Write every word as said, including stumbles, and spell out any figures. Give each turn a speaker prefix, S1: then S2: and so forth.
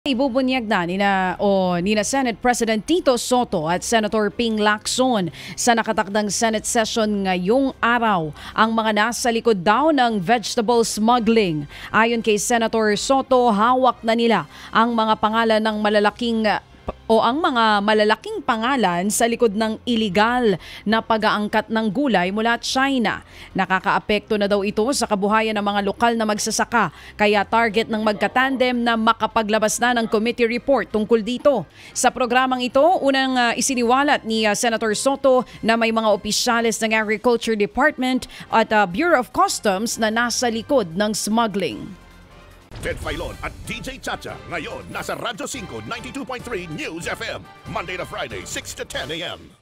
S1: Ibubunyag na nina, o nina Senate President Tito Soto at Senator Ping Lacson sa nakatakdang Senate session ngayong araw ang mga nasa likod daw ng vegetable smuggling. Ayon kay Senator Soto, hawak na nila ang mga pangalan ng malalaking o ang mga malalaking pangalan sa likod ng iligal na pag-aangkat ng gulay mula China. Nakakaapekto na daw ito sa kabuhayan ng mga lokal na magsasaka, kaya target ng magkatandem na makapaglabas na ng committee report tungkol dito. Sa programang ito, unang uh, isiniwalat ni uh, Senator Soto na may mga opisyales ng Agriculture Department at uh, Bureau of Customs na nasa likod ng smuggling.
S2: Ted Filon at D J Chacha ngayon nasa Radyo five ninety-two point three News F M Monday to Friday six to ten a m